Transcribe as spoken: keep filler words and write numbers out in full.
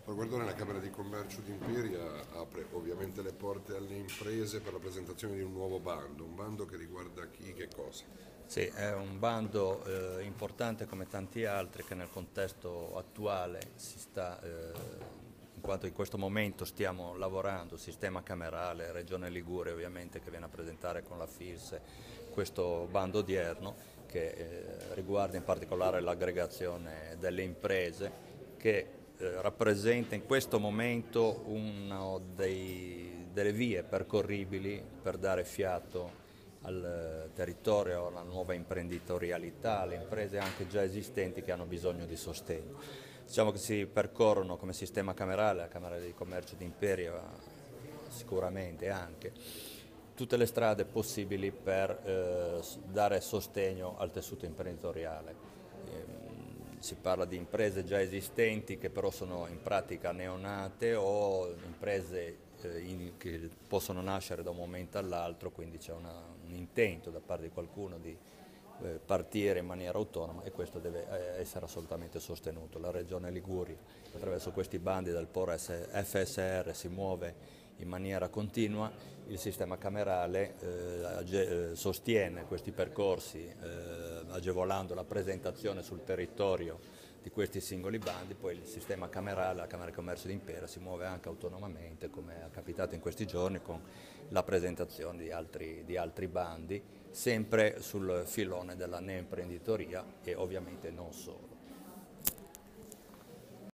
Ma guardare la Camera di Commercio di Imperia apre ovviamente le porte alle imprese per la presentazione di un nuovo bando, un bando che riguarda chi, che cosa. Sì, è un bando eh, importante come tanti altri che nel contesto attuale si sta, eh, in quanto in questo momento stiamo lavorando, sistema camerale, Regione Liguria ovviamente che viene a presentare con la FIRSE questo bando odierno che eh, riguarda in particolare l'aggregazione delle imprese che eh, rappresenta in questo momento una delle vie percorribili per dare fiato al territorio, alla nuova imprenditorialità, alle imprese anche già esistenti che hanno bisogno di sostegno. Diciamo che si percorrono come sistema camerale, la Camera di Commercio di Imperia sicuramente anche, tutte le strade possibili per eh, dare sostegno al tessuto imprenditoriale. Ehm, si parla di imprese già esistenti che però sono in pratica neonate o imprese eh, in, che possono nascere da un momento all'altro, quindi c'è una, un intento da parte di qualcuno di eh, partire in maniera autonoma e questo deve eh, essere assolutamente sostenuto. La Regione Liguria attraverso questi bandi del P O R F S R si muove in maniera continua, il sistema camerale eh, sostiene questi percorsi eh, agevolando la presentazione sul territorio di questi singoli bandi, poi il sistema camerale, la Camera di Commercio di Imperia si muove anche autonomamente come è capitato in questi giorni con la presentazione di altri, di altri bandi, sempre sul filone della neoimprenditoria e ovviamente non solo.